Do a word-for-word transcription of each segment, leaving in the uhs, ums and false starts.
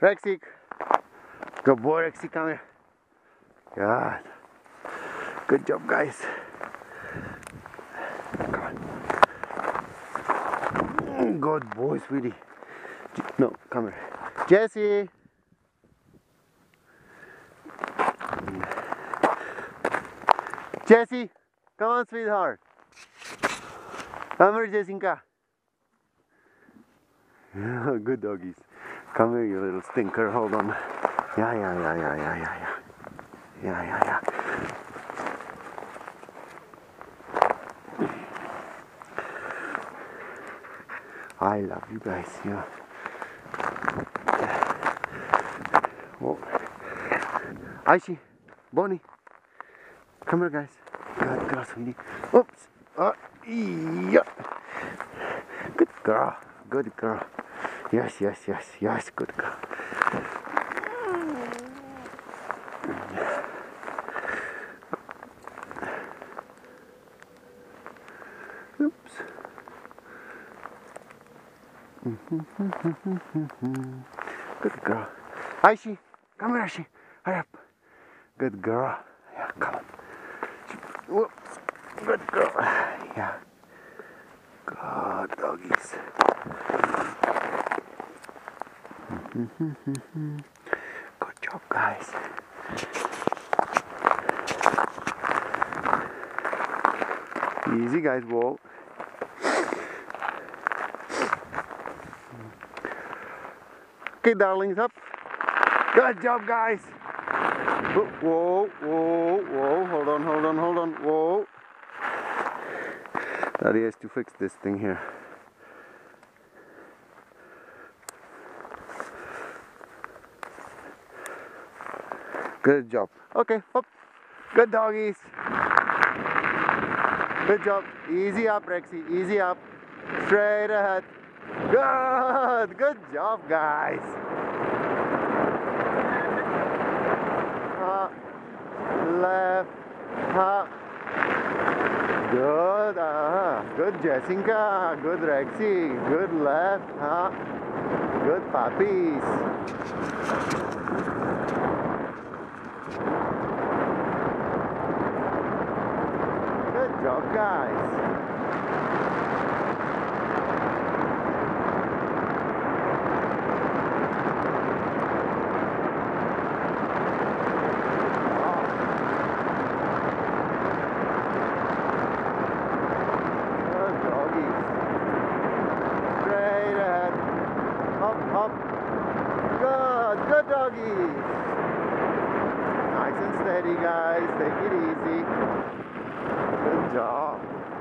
Rexy. Good boy, Rexy. Come here. God. Good job, guys. Come on. Good boy, sweetie. No, come here. Jesse. Jesse. Come on, sweetheart. Come here, Jessinka. Good doggies. Come here, you little stinker. Hold on. Yeah, yeah, yeah, yeah, yeah, yeah, yeah. Yeah, yeah, yeah. I love you guys, yeah. Oh. Aishi, Bonnie. Come here, guys. Good girl, sweetie. Oops. Uh, yeah. Good girl. Good girl. Yes, yes, yes, yes. Good girl. Oops. Good girl. Aishi, come here, Aishi. Hurry up. Good girl. Yeah, come on. Whoops. Good girl. Yeah. Good doggies. Good job, guys. Easy, guys. Whoa. Okay, darlings, up. Good job, guys. Whoa, whoa, whoa. Hold on, hold on, hold on. Whoa. Daddy has to fix this thing here. Good job. Okay, up. Good doggies. Good job. Easy up, Rexy. Easy up. Straight ahead. Good. Good job, guys. Up. Left. Up. Good. Uh-huh. Good, Jessinka. Good, Rexy. Good left. Huh? Good puppies. Good job, guys. Good doggies. Straight ahead. Up, up. Good, good doggies. Nice and steady, guys. Take it easy. Good job.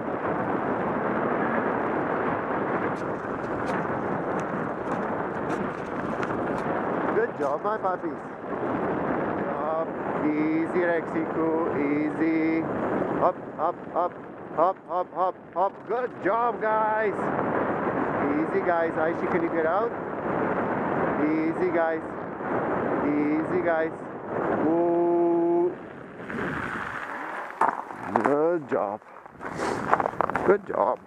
Good job, my puppies. Good job. Easy, Rexico. Easy. Up, up, up, up, up, up, up. Good job, guys. Easy, guys. Aishi, can you get out? Easy, guys. Easy, guys. Ooh. Good job. Good job.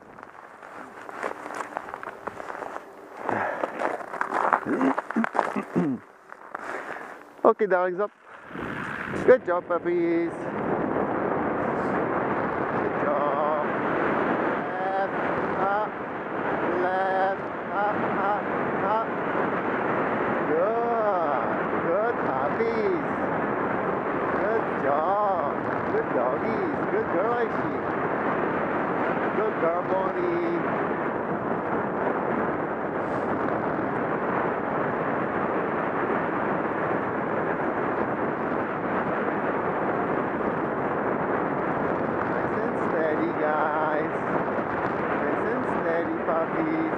Okay, darlings, up. Good job, puppies. Good job. Left, up, left, up, up, up. Good. Good puppies. Good job. Good doggies. Good girl, Aishi. Good girl, Bonnie. Nice and steady, guys. Nice and steady, puppies.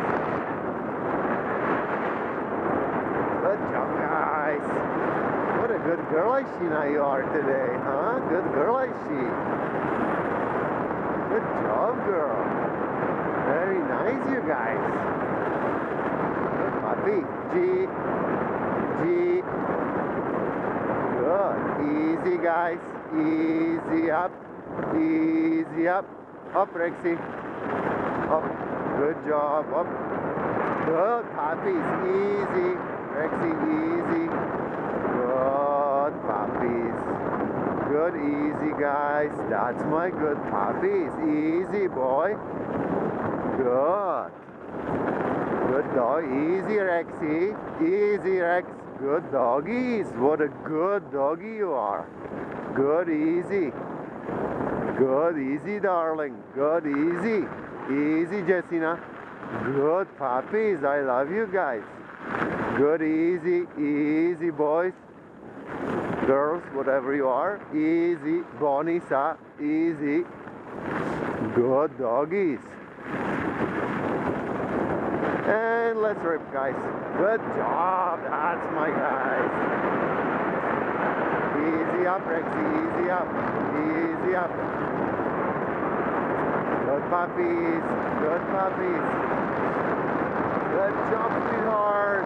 Good job, guys. What a good girl, Aishi, now you are today, huh? Good girl, Aishi. Good job, girl. Very nice, you guys. Good puppy. G. G. Good. Easy, guys. Easy up. Easy up. Up, Rexy. Up. Good job. Up. Good puppies. Easy. Rexy, easy. Good, easy, guys. That's my good puppies. Easy, boy. Good. Good dog. Easy, Rexy. Easy, Rex. Good doggies. What a good doggy you are. Good, easy. Good, easy, darling. Good, easy. Easy, Jessina. Good puppies. I love you guys. Good, easy. Easy, boys. Girls, whatever you are. Easy. Bonnie, sa. Easy. Good doggies. And let's rip, guys. Good job. That's my guys. Easy up, Rexy. Easy up. Easy up. Good puppies. Good puppies. Good job, sweetheart.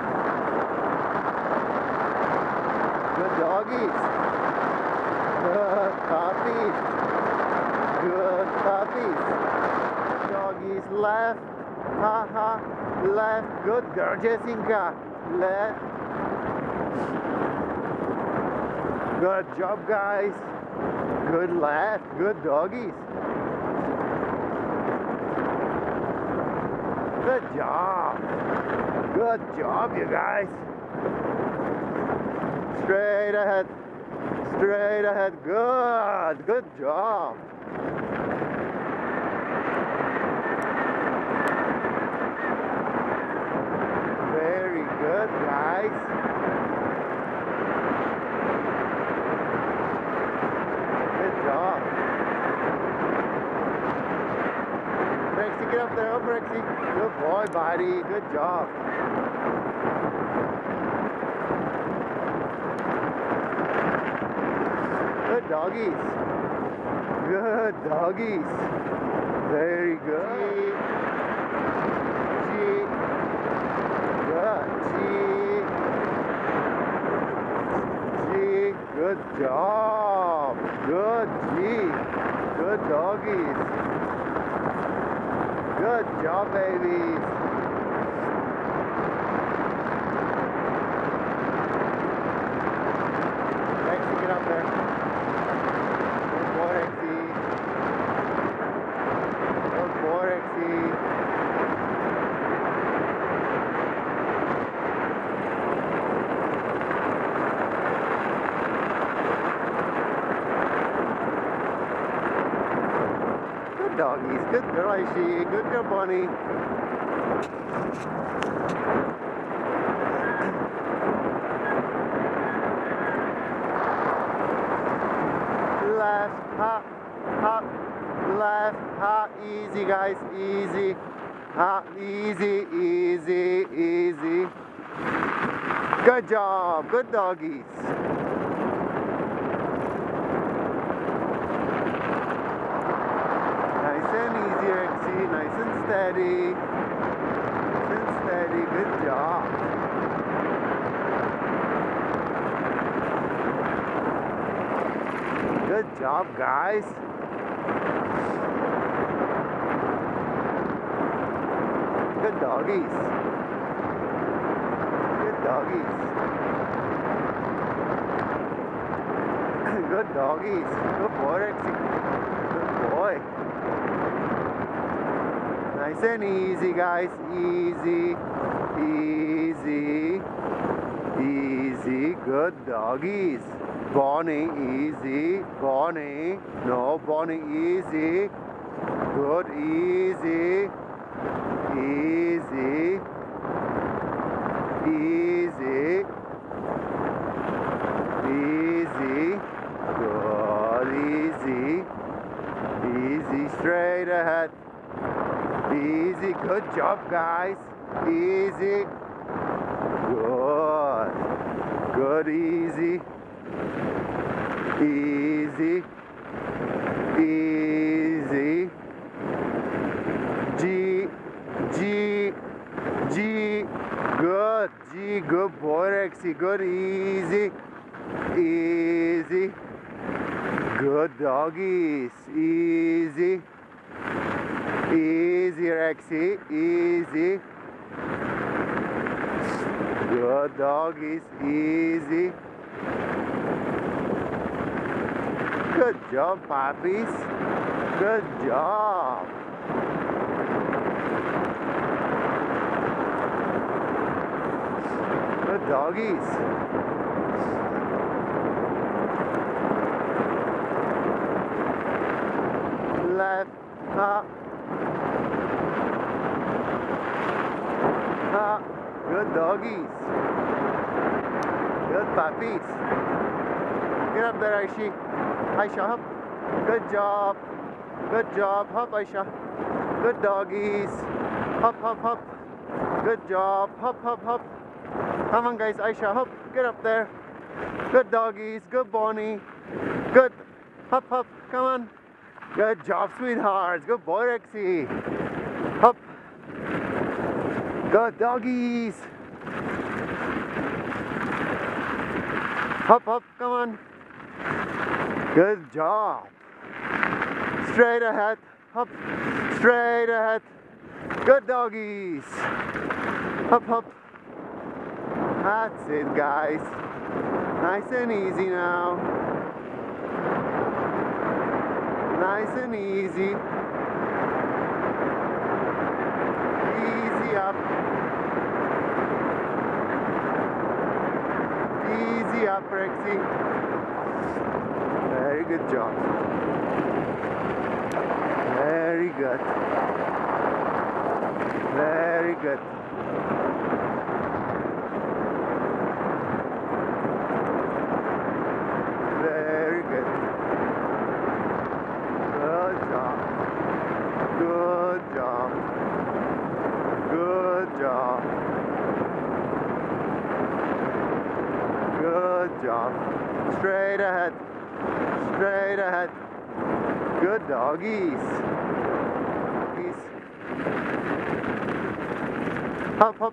Good doggies. Good puppies. Good puppies. Doggies left. Ha ha. Left. Good girl, Jessica. Left. Good job, guys. Good left. Good doggies. Good job. Good job, you guys. Straight ahead. Straight ahead. Good. Good job. Very good, guys. Good job. Rexy, get up there. Up, Rexy. Good boy, buddy. Good job. Good doggies. Good doggies. Very good. G. Good. G. G. Good job. Good G. Good doggies. Good job, babies. Rexy, get up there. Good boy, Rexy. Good boy, Rexy. Good doggies. Good girl, Aishi. Good girl, Bonnie. Left, hop, hop, left, hop. Easy, guys, easy. Hop, easy, easy, easy. Good job, good doggies. Nice and easy, Rexy. Nice and steady. Nice and steady. Good job. Good job, guys. Good doggies. Good doggies. Good doggies. Good boy, Rexy. Good boy. Nice and easy, guys. Easy. Easy. Easy. Good doggies. Bonnie, easy. Bonnie. No, Bonnie, easy. Good, easy. Easy. Easy. Easy. Good, easy. Easy, straight ahead. Easy, good job, guys. Easy. Good. Good, easy. Easy. Easy. G. G. G. Good. G. Good boy, Rexy. Good. Easy. Easy. Good doggies. Easy. Easy, Rexy. Easy. Good doggies. Easy. Good job, puppies. Good job. Good doggies. Left, up, up. Good doggies. Good puppies. Get up there, Aishi. Aisha, hop. Good job. Good job. Hop, Aisha. Good doggies. Hop, hop, hop. Good job. Hop, hop, hop. Come on, guys. Aisha, hop. Get up there. Good doggies. Good Bonnie. Good. Hop, hop. Come on. Good job, sweethearts. Good boy, Rexy. Hop. Good doggies. Hop, hop. Come on. Good job. Straight ahead. Hop. Straight ahead. Good doggies. Hop, hop. That's it, guys. Nice and easy now. Nice and easy. Easy up. Easy up, Rexy. Very good job. Very good. Very good. Very good. Good job. Good job. Good job. Good job. Straight ahead. Straight ahead. Good doggies. Peace. Hop, hop.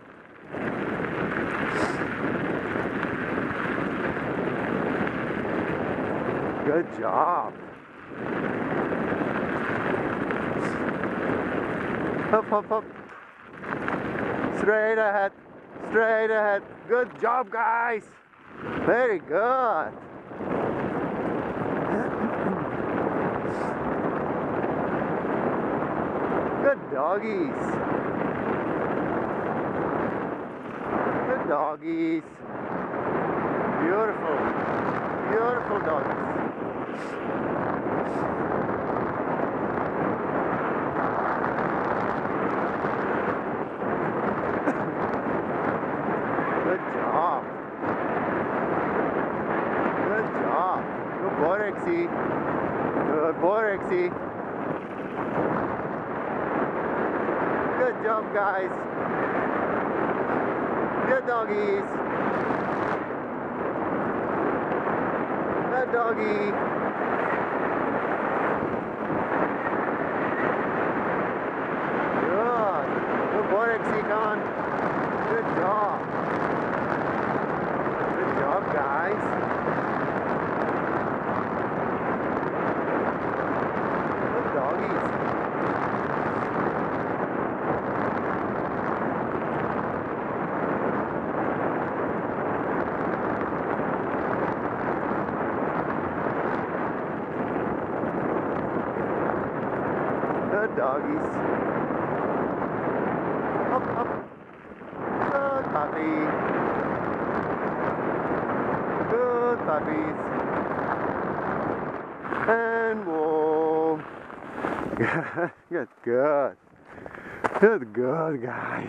Good job. Hop, hop, hop. Straight ahead. Straight ahead. Good job, guys. Very good. Good doggies. Good doggies. Beautiful. Beautiful doggies. Good job. Good job. Good boy, Rexy. Good boy, Rexy. Good job, guys. Good doggies. Good doggy. Good. Good boy, Rexy. Come on. Good job. Good job, guys. Good doggies. Good doggies. Up, up. Good puppy. Good puppies. And whoa. Good, good. Good, good, guys.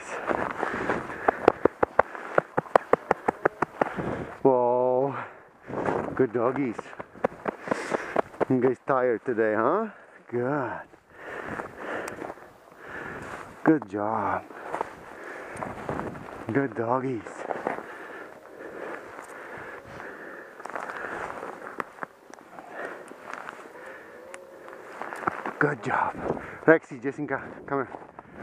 Whoa. Good doggies. You guys tired today, huh? Good. Good job. Good doggies. Good job. Rexy, Jessica, come here.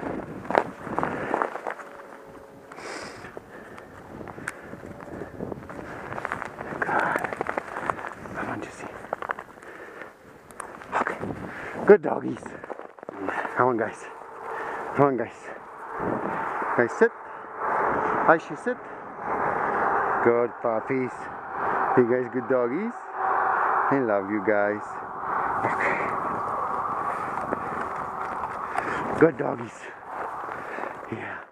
Good. Come on, Jessie. Okay. Good doggies. Come on, guys. Come on, guys. Guys, sit. I should sit. Good puppies. You guys good doggies? I love you guys. Okay. Good doggies. Yeah.